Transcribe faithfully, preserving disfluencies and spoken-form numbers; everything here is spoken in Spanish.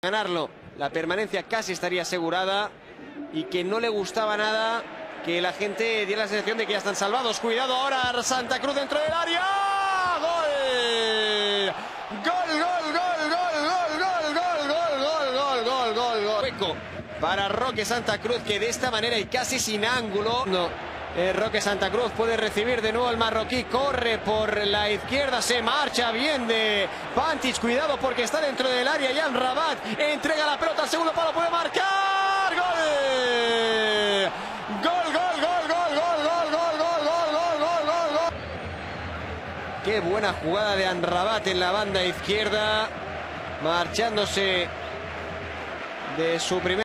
ganarlo, la permanencia casi estaría asegurada y que no le gustaba nada que la gente diera la sensación de que ya están salvados. Cuidado ahora Santa Cruz dentro del área. ¡Gol! ¡Gol, gol, gol, gol, gol, gol, gol, gol, gol, gol, gol, gol! Hueco para Roque Santa Cruz, que de esta manera y casi sin ángulo... No. Eh, Roque Santa Cruz puede recibir de nuevo el marroquí, corre por la izquierda, se marcha bien de Pantic, cuidado porque está dentro del área. Jan Rabat entrega la pelota al segundo palo, puede marcar. ¡Gol! ¡Gol, gol, gol, gol, gol, gol, gol, gol, gol, gol, gol, gol! Qué buena jugada de Jan Rabat en la banda izquierda, marchándose de su primer